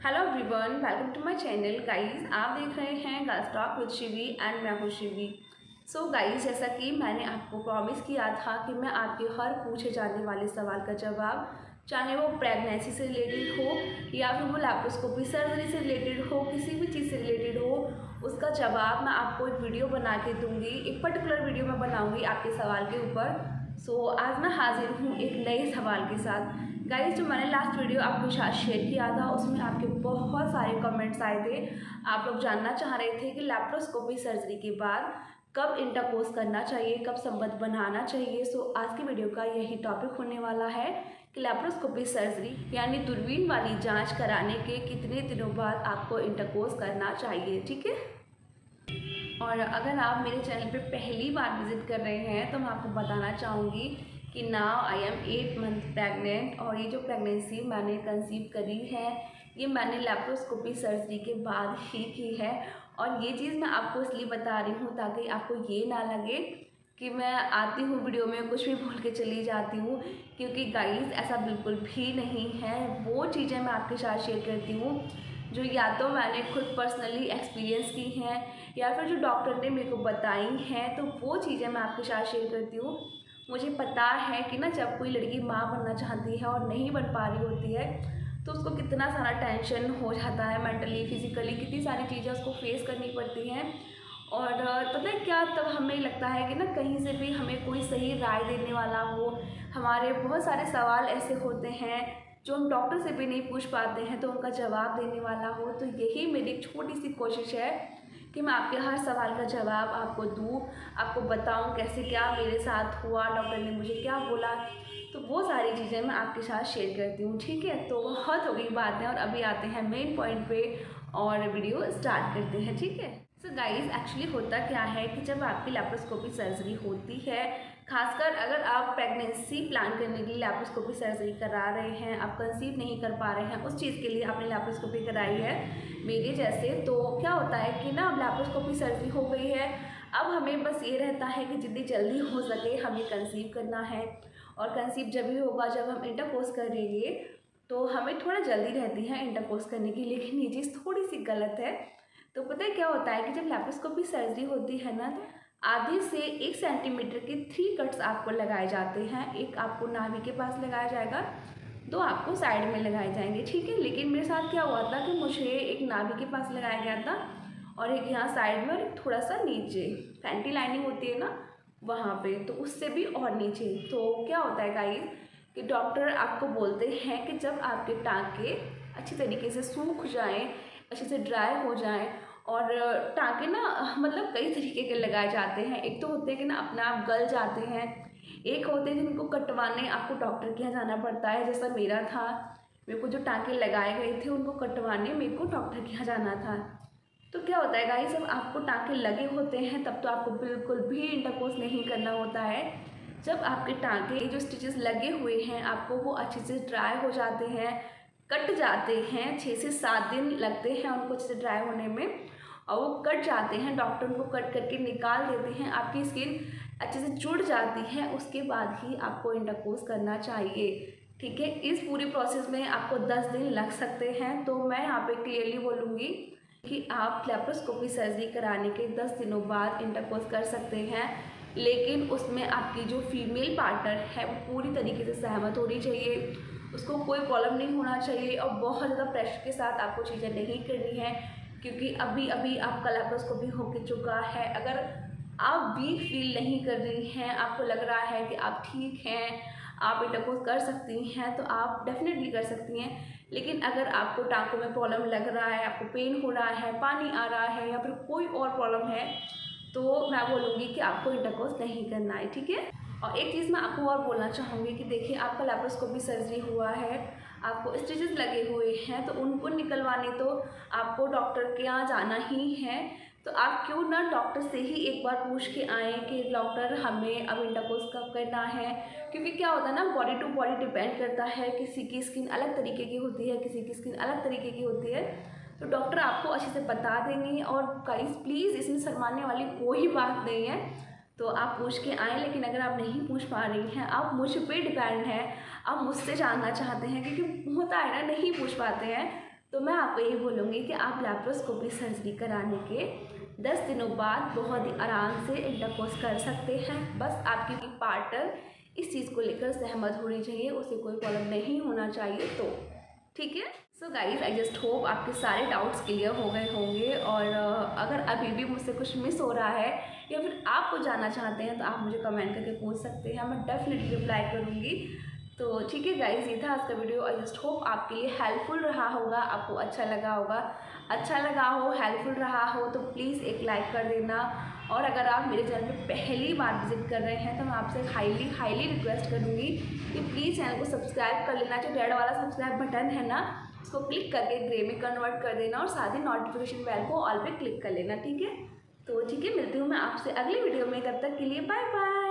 Hello everyone, welcome to my channel. Guys, आप देख रहे हैं girls talk with Shivi and मैं हूँ शिवी। सो गाइस, जैसा कि मैंने आपको प्रॉमिस किया था कि मैं आपके हर पूछे जाने वाले सवाल का जवाब, चाहे वो प्रेगनेंसी से रिलेटेड हो या फिर वो लैप्रोस्कोपी सर्जरी से रिलेटेड हो, किसी भी चीज़ से रिलेटेड हो, उसका जवाब मैं आपको एक वीडियो बना के दूँगी। एक पर्टिकुलर वीडियो मैं बनाऊँगी आपके सवाल के ऊपर। सो आज मैं हाजिर हूँ एक नए सवाल के साथ। गाइस, जो मैंने लास्ट वीडियो आपके साथ शेयर किया था उसमें आपके बहुत सारे कमेंट्स आए थे। आप लोग जानना चाह रहे थे कि लैप्रोस्कोपी सर्जरी के बाद कब इंटरकोर्स करना चाहिए, कब संबंध बनाना चाहिए। सो आज की वीडियो का यही टॉपिक होने वाला है कि लैप्रोस्कोपी सर्जरी यानी दूरबीन वाली जांच कराने के कितने दिनों बाद आपको इंटरकोर्स करना चाहिए। ठीक है। और अगर आप मेरे चैनल पे पहली बार विजिट कर रहे हैं तो मैं आपको बताना चाहूँगी कि now I am 8 month pregnant, और ये जो प्रेगनेंसी मैंने कंसीव करी है ये मैंने लैप्रोस्कोपी सर्जरी के बाद ही की है। और ये चीज़ मैं आपको इसलिए बता रही हूँ ताकि आपको ये ना लगे कि मैं आती हूँ वीडियो में कुछ भी बोल के चली जाती हूँ, क्योंकि गाइस ऐसा बिल्कुल भी नहीं है। वो चीज़ें मैं आपके साथ शेयर करती हूँ जो या तो मैंने खुद पर्सनली एक्सपीरियंस की हैं या फिर जो डॉक्टर ने मेरे को बताई हैं, तो वो चीज़ें मैं आपके साथ शेयर करती हूँ। मुझे पता है कि ना, जब कोई लड़की माँ बनना चाहती है और नहीं बन पा रही होती है तो उसको कितना सारा टेंशन हो जाता है, मेंटली फिजिकली कितनी सारी चीज़ें उसको फेस करनी पड़ती हैं। और पता है क्या, तब हमें लगता है कि ना कहीं से भी हमें कोई सही राय देने वाला हो। हमारे बहुत सारे सवाल ऐसे होते हैं जो हम डॉक्टर से भी नहीं पूछ पाते हैं, तो उनका जवाब देने वाला हो। तो यही मेरी एक छोटी सी कोशिश है कि मैं आपके हर सवाल का जवाब आपको दूँ, आपको बताऊं कैसे क्या मेरे साथ हुआ, डॉक्टर ने मुझे क्या बोला। तो वो सारी चीज़ें मैं आपके साथ शेयर करती हूँ। ठीक है, तो बहुत हो गई बातें और अभी आते हैं मेन पॉइंट पे और वीडियो स्टार्ट करते हैं। ठीक है। सो गाइस, एक्चुअली होता क्या है कि जब आपकी लैप्रोस्कोपी सर्जरी होती है, खासकर अगर आप प्रेगनेंसी प्लान करने के लिए लैप्रोस्कोपी सर्जरी करा रहे हैं, आप कंसीव नहीं कर पा रहे हैं, उस चीज़ के लिए आपने लैप्रोस्कोपी कराई है मेरे जैसे, तो क्या होता है कि ना अब लैप्रोस्कोपी सर्जरी हो गई है। अब हमें बस ये रहता है कि जितनी जल्दी हो सके हमें कंसीव करना है। और कंसीव जब भी होगा जब हम इंटरकोर्स करेंगे, तो हमें थोड़ा जल्दी रहती है इंटरकोर्स करने की, लेकिन ये चीज़ थोड़ी सी गलत है। तो पता है क्या होता है कि जब लैप्रोस्कोपी सर्जरी होती है ना, तो आधे से 1 सेंटीमीटर के 3 कट्स आपको लगाए जाते हैं। एक आपको नाभि के पास लगाया जाएगा, 2 आपको साइड में लगाए जाएंगे। ठीक है, लेकिन मेरे साथ क्या हुआ था कि मुझे एक नाभि के पास लगाया गया था और एक यहाँ साइड में और एक थोड़ा सा नीचे फैंटी लाइनिंग होती है ना वहाँ पे, तो उससे भी और नीचे। तो क्या होता है गाइस कि डॉक्टर आपको बोलते हैं कि जब आपके टाँके अच्छी तरीके से सूख जाएँ, अच्छे से ड्राई हो जाएँ, और टाँके ना मतलब कई तरीके के लगाए जाते हैं। एक तो होते हैं कि ना अपने आप गल जाते हैं, एक होते हैं जिनको कटवाने आपको डॉक्टर के यहाँ जाना पड़ता है, जैसा मेरा था। मेरे को जो टाँके लगाए गए थे उनको कटवाने मेरे को डॉक्टर के यहाँ जाना था। तो क्या होता है गाइस, जब आपको टाँके लगे होते हैं तब तो आपको बिल्कुल भी इंटरकोर्स नहीं करना होता है। जब आपके टाँके जो स्टिचेस लगे हुए हैं आपको वो अच्छे से ड्राई हो जाते हैं, कट जाते हैं, 6 से 7 दिन लगते हैं उनको अच्छे से ड्राई होने में, और वो कट जाते हैं, डॉक्टर उनको कट करके निकाल देते हैं, आपकी स्किन अच्छे से जुड़ जाती है, उसके बाद ही आपको इंटरकोर्स करना चाहिए। ठीक है, इस पूरी प्रोसेस में आपको 10 दिन लग सकते हैं। तो मैं यहाँ पे क्लियरली बोलूँगी कि आप लैप्रोस्कोपी सर्जरी कराने के 10 दिनों बाद इंटरकोर्स कर सकते हैं, लेकिन उसमें आपकी जो फीमेल पार्टनर है वो पूरी तरीके से सहमत होनी चाहिए, उसको कोई प्रॉब्लम नहीं होना चाहिए, और बहुत ज़्यादा प्रेशर के साथ आपको चीज़ें नहीं करनी है, क्योंकि अभी अभी आपका लैप्रोस्कोपी हो चुका है। अगर आप वीक फील नहीं कर रही हैं, आपको लग रहा है कि आप ठीक हैं, आप इंटरकोर्स कर सकती हैं, तो आप डेफिनेटली कर सकती हैं। लेकिन अगर आपको टाँकों में प्रॉब्लम लग रहा है, आपको पेन हो रहा है, पानी आ रहा है, या फिर कोई और प्रॉब्लम है, तो मैं बोलूँगी कि आपको इंटरकोर्स नहीं करना है। ठीक है। और एक चीज़ मैं आपको और बोलना चाहूँगी कि देखिए, आपका लैप्रोस्कोपी सर्जरी हुआ है, आपको स्टिचेस लगे हुए हैं, तो उनको निकलवाने तो आपको डॉक्टर के यहाँ जाना ही है। तो आप क्यों ना डॉक्टर से ही एक बार पूछ के आएँ कि डॉक्टर हमें अब इंटरकोर्स कब करना है, क्योंकि क्या होता है ना, बॉडी टू बॉडी डिपेंड करता है। किसी की स्किन अलग तरीके की होती है, किसी की स्किन अलग तरीके की होती है, तो डॉक्टर आपको अच्छे से बता देंगे। और गाइस प्लीज़, इसमें शर्माने वाली कोई बात नहीं है, तो आप पूछ के आएँ। लेकिन अगर आप नहीं पूछ पा रही हैं, आप मुझ पे डिपेंड हैं, आप मुझसे जानना चाहते हैं, क्योंकि होता है ना नहीं पूछ पाते हैं, तो मैं आपको यही बोलूँगी कि आप लैप्रोस्कोपी सर्जरी कराने के 10 दिनों बाद बहुत ही आराम से इंटरकोर्स कर सकते हैं। बस आपकी पार्टनर इस चीज़ को लेकर सहमत होनी चाहिए, उसे कोई प्रॉब्लम नहीं होना चाहिए तो ठीक है। So guys I just hope आपके सारे डाउट्स क्लियर हो गए होंगे, और अगर अभी भी मुझसे कुछ मिस हो रहा है या फिर आप कुछ जानना चाहते हैं तो आप मुझे कमेंट करके पूछ सकते हैं, मैं डेफिनेटली रिप्लाई करूँगी। तो ठीक है गाइज, ये था आज का वीडियो। आई जस्ट होप आपके लिए हेल्पफुल रहा होगा, आपको अच्छा लगा होगा। अच्छा लगा हो, हेल्पफुल रहा हो तो प्लीज़ एक लाइक कर देना, और अगर आप मेरे चैनल पे पहली बार विजिट कर रहे हैं तो मैं आपसे हाईली रिक्वेस्ट करूँगी कि प्लीज़ चैनल को सब्सक्राइब कर लेना। जो रेड वाला सब्सक्राइब बटन है ना, उसको क्लिक करके ग्रे में कन्वर्ट कर देना, और साथ ही नोटिफिकेशन बेल को ऑल पे क्लिक कर लेना, ठीक है। तो ठीक है, मिलती हूँ मैं आपसे अगली वीडियो में, तब तक के लिए बाय बाय।